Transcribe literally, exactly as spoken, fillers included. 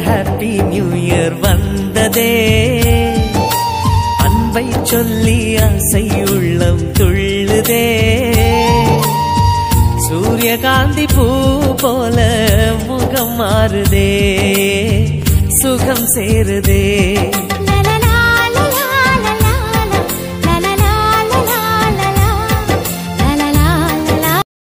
happy new year வந்ததே அன்பை சொல்லி ஆசை உள்ளம் துள்ளுதே சூரியகாந்தி பூ போல முகம் மாறுதே சுகம் சேருதே